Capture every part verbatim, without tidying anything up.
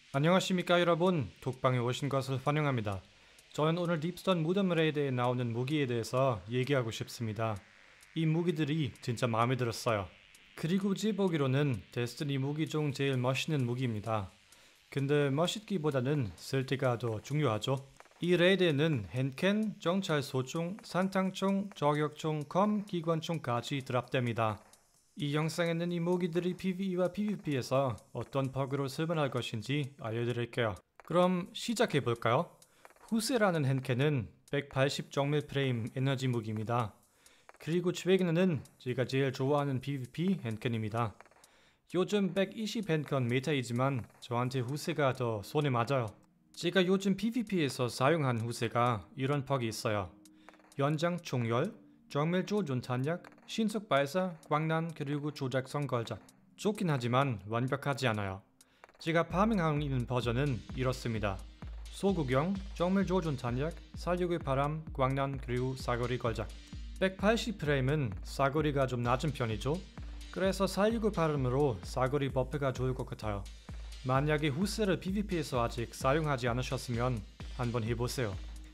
안녕하십니까 여러분, 독방에 오신 것을 환영합니다. 저는 오늘 딥스톤 무덤 레이드에 나오는 무기에 대해서 얘기하고 싶습니다. 이 무기들이 진짜 마음에 들었어요. 그리고 제 보기로는 데스티니 무기 중 제일 멋있는 무기입니다. 근데 멋있기보다는 쓸 때가 더 중요하죠. 이 레이드에는 핸켄, 정찰소총, 산탄총, 저격총, 검, 기관총까지 드랍됩니다. 이 영상에는 이 무기들이 피브이와 피브이피에서 어떤 버그로 쓸만할 것인지 알려드릴게요. 그럼 시작해볼까요? 후세라는 핸켄은 백팔십 정밀 프레임 에너지 무기입니다. 그리고 최근에는 제가 제일 좋아하는 피브이피 핸켄입니다. 요즘 백이십 핸컨 메타이지만 저한테 후세가 더 손에 맞아요. 제가 요즘 피브이피에서 사용한 후세가 이런 퍽이 있어요. 연장 총열, 정밀 조준 탄약, 신속 발사, 광난 그리고 조작성 걸작. 좋긴 하지만 완벽하지 않아요. 제가 파밍하고 있는 버전은 이렇습니다. 소구경, 정밀 조준 탄약, 살육의 바람, 광난 그리고 사거리 걸작. 백팔십 프레임은 사거리가 좀 낮은 편이죠. 그래서 살육의 바람으로 사거리 버프가 좋을 것 같아요. 만약에 후세를 피브이피에서 아직 사용하지 않으셨으면 한번 해보세요.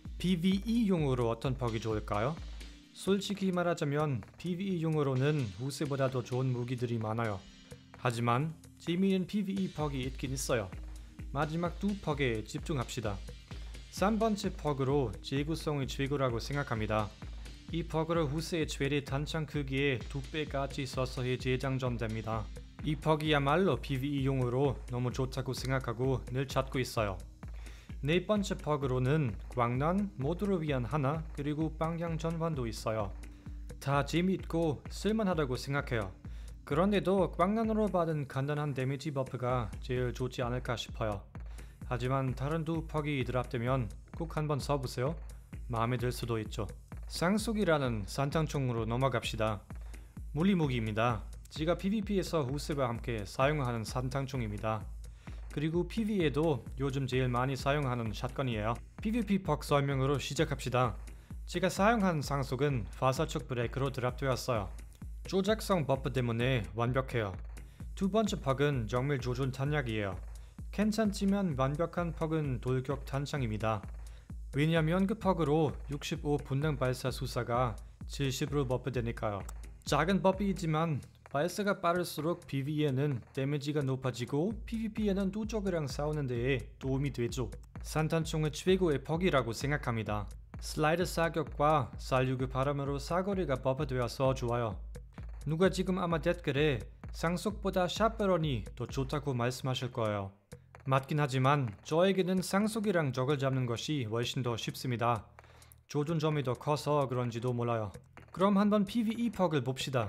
피브이이용으로 어떤 퍽이 좋을까요? 솔직히 말하자면 피브이용으로는 후세보다 더 좋은 무기들이 많아요. 하지만 재미있는 피브이 퍽이 있긴 있어요. 마지막 두 퍽에 집중합시다. 삼 번째 퍽으로 재구성이 최고라고 생각합니다. 이 퍽으로 후세의 최대 탄창 크기의 두 배까지 서서히 재장전됩니다. 이 퍽이야말로 피브이용으로 너무 좋다고 생각하고 늘 찾고 있어요. 네 번째 퍽으로는 광난, 모두를 위한 하나, 그리고 방향 전환도 있어요. 다 재미있고 쓸만하다고 생각해요. 그런데도 광난으로 받은 간단한 데미지 버프가 제일 좋지 않을까 싶어요. 하지만 다른 두 퍽이 드랍되면 꼭 한번 써보세요. 마음에 들 수도 있죠. 쌍속이라는 산탄총으로 넘어갑시다. 물리무기입니다. 제가 피브이피에서 후세와 함께 사용하는 산탄총입니다. 그리고 피브이에도 요즘 제일 많이 사용하는 샷건이에요. 피브이피 퍽 설명으로 시작합시다. 제가 사용한 상속은 화살촉 브레이크로 드랍되었어요. 조작성 버프 때문에 완벽해요. 두 번째 퍽은 정밀 조준 탄약이에요. 괜찮지만 완벽한 퍽은 돌격 탄창입니다. 왜냐면 그 퍽으로 육십오 분당 발사 수사가 칠십으로 버프되니까요. 작은 버프이지만 발사가 빠를수록 피브이에는 데미지가 높아지고 피브이피에는 두 적이랑 싸우는 데에 도움이 되죠. 산탄총의 최고의 퍽이라고 생각합니다. 슬라이드 사격과 살육의 바람으로 사거리가 버프되어서 좋아요. 누가 지금 아마 댓글에 상속보다 샷베런이 더 좋다고 말씀하실 거예요. 맞긴 하지만 저에게는 상속이랑 적을 잡는 것이 훨씬 더 쉽습니다. 조준점이 더 커서 그런지도 몰라요. 그럼 한번 피브이 퍽을 봅시다.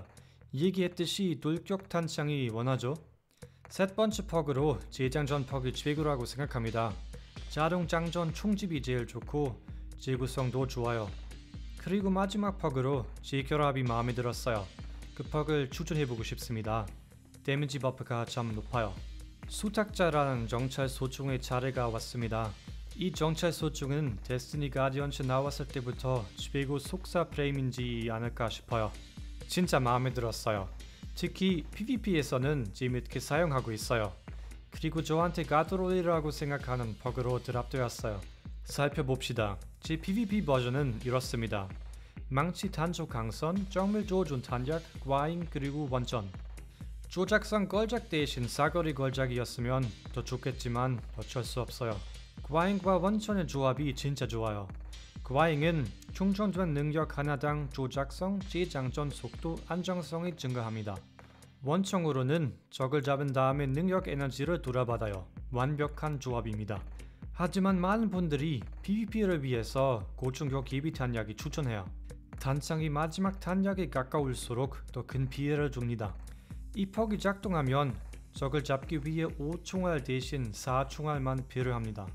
얘기했듯이 돌격 탄창이 원하죠. 셋 번째 퍽으로 재장전 퍽이 최고라고 생각합니다. 자동 장전 총집이 제일 좋고 재구성도 좋아요. 그리고 마지막 퍽으로 재결합이 마음에 들었어요. 그 퍽을 추천해보고 싶습니다. 데미지 버프가 참 높아요. 수탁자라는 정찰 소총의 차례가 왔습니다. 이 정찰 소총은 데스티니 가디언즈 나왔을 때부터 최고 속사 프레임인지 않을까 싶어요. 진짜 마음에 들었어요. 특히 피브이피에서는 재밌게 사용하고 있어요. 그리고 저한테 가드롤이라고 생각하는 버그로 드랍되었어요. 살펴봅시다. 제 피브이피 버전은 이렇습니다. 망치 단조 강선, 정밀 조준 탄약, 과잉 그리고 원전. 조작성 걸작 대신 사거리 걸작이었으면 더 좋겠지만 어쩔 수 없어요. 과잉과 원천의 조합이 진짜 좋아요. 과잉은 충전된 능력 하나당 조작성, 재장전 속도, 안정성이 증가합니다. 원총으로는 적을 잡은 다음에 능력 에너지를 돌아받아요. 완벽한 조합입니다. 하지만 많은 분들이 피브이피를 위해서 고충격 기비 탄약이 추천해요. 탄창이 마지막 탄약에 가까울수록 더 큰 피해를 줍니다. 이 퍽이 작동하면 적을 잡기 위해 오 총알 대신 사 총알만 필요합니다.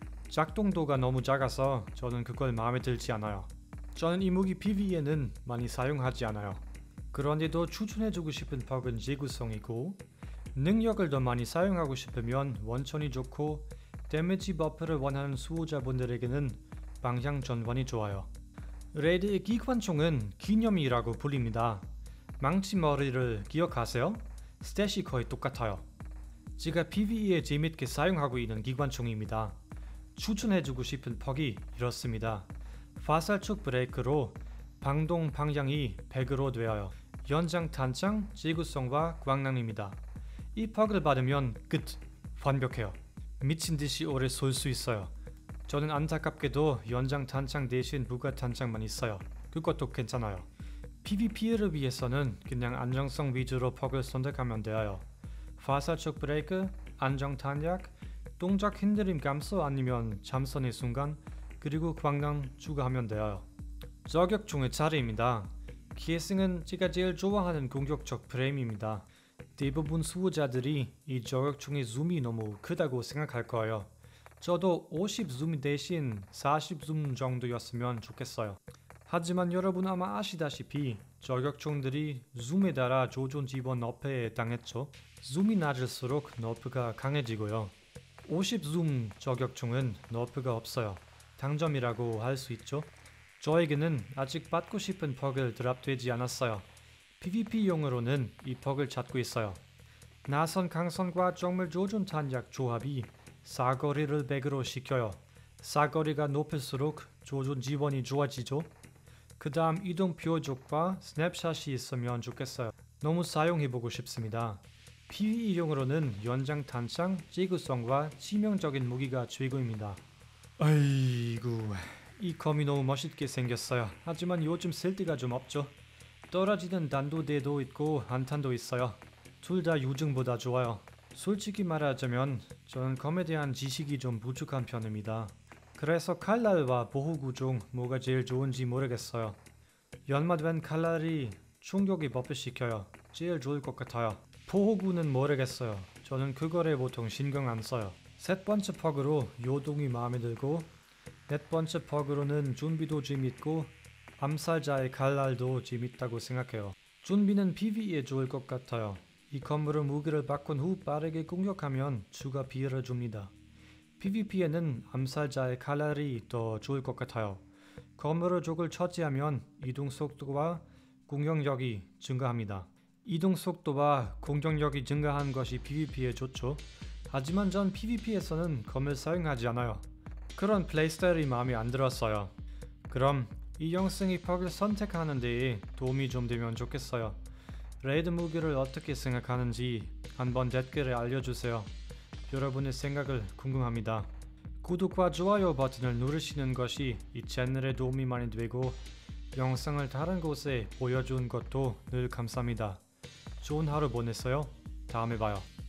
작동도가 너무 작아서 저는 그걸 마음에 들지 않아요. 저는 이 무기 피브이에는 많이 사용하지 않아요. 그런데도 추천해주고 싶은 퍽은 재구성이고 능력을 더 많이 사용하고 싶으면 원천이 좋고 데미지 버프를 원하는 수호자분들에게는 방향 전환이 좋아요. 레이드의 기관총은 기념이라고 불립니다. 망치머리를 기억하세요? 스탯이 거의 똑같아요. 제가 피브이에 재밌게 사용하고 있는 기관총입니다. 추천해주고 싶은 퍽이 이렇습니다. 화살촉 브레이크로 방동 방향이 백으로 되어요. 연장 탄창, 지구성과 광량입니다. 이 퍽을 받으면 끝! 완벽해요. 미친듯이 오래 쏠 수 있어요. 저는 안타깝게도 연장 탄창 대신 무가 탄창만 있어요. 그것도 괜찮아요. 피브이피를 위해서는 그냥 안정성 위주로 퍽을 선택하면 돼요. 화살촉 브레이크, 안정 탄약, 동작 흔들림 감소 아니면 잠선의 순간, 그리고 광량 추가하면 돼요. 저격총의 차례입니다. 케이싱은 제가 제일 좋아하는 공격적 프레임입니다. 대부분 수호자들이 이 저격총의 줌이 너무 크다고 생각할 거예요. 저도 오십 줌 대신 사십 줌 정도였으면 좋겠어요. 하지만 여러분 아마 아시다시피 저격총들이 줌에 따라 조준 지원 너프에 당했죠. 줌이 낮을수록 너프가 강해지고요. 오십 줌 저격총은 너프가 없어요. 당점이라고 할 수 있죠. 저에게는 아직 받고 싶은 퍽을 드랍되지 않았어요. 피브이피용으로는 이 퍽을 찾고 있어요. 나선 강선과 정밀 조준 탄약 조합이 사거리를 백으로 시켜요. 사거리가 높을수록 조준 지원이 좋아지죠. 그 다음 이동 표적과 스냅샷이 있으면 좋겠어요. 너무 사용해보고 싶습니다. 피브이용으로는 연장 탄창, 지구성과 치명적인 무기가 최고입니다. 아이고, 이 검이 너무 멋있게 생겼어요. 하지만 요즘 쓸 데가 좀 없죠. 떨어지는 단도대도 있고 한탄도 있어요. 둘 다 유증보다 좋아요. 솔직히 말하자면 저는 검에 대한 지식이 좀 부족한 편입니다. 그래서 칼날과 보호구 중 뭐가 제일 좋은지 모르겠어요. 연마된 칼날이 충격이 버프시켜요. 제일 좋을 것 같아요. 보호구는 모르겠어요. 저는 그거를 보통 신경 안 써요. 셋 번째 퍽으로 요동이 마음에 들고, 넷 번째 퍽으로는 준비도 재밌고 암살자의 칼날도 재밌다고 생각해요. 준비는 피브이에 좋을 것 같아요. 이 검으로 무기를 바꾼 후 빠르게 공격하면 추가 피해를 줍니다. 피브이피에는 암살자의 칼날이 더 좋을 것 같아요. 검으로 적을 처치하면 이동 속도와 공격력이 증가합니다. 이동 속도와 공격력이 증가한 것이 피브이피에 좋죠. 하지만 전 피브이피에서는 검을 사용하지 않아요. 그런 플레이 스타일이 마음에 안 들었어요. 그럼 이 영상이 퍽을 선택하는 데에 도움이 좀 되면 좋겠어요. 레이드 무기를 어떻게 생각하는지 한번 댓글에 알려주세요. 여러분의 생각을 궁금합니다. 구독과 좋아요 버튼을 누르시는 것이 이 채널에 도움이 많이 되고 영상을 다른 곳에 보여준 것도 늘 감사합니다. 좋은 하루 보내세요. 다음에 봐요.